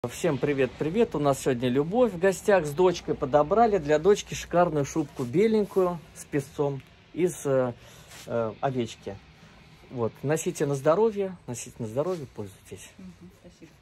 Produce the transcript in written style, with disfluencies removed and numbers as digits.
Всем привет-привет! У нас сегодня Любовь в гостях с дочкой. Подобрали для дочки шикарную шубку беленькую с песцом из овечки. Вот, носите на здоровье, пользуйтесь. Спасибо.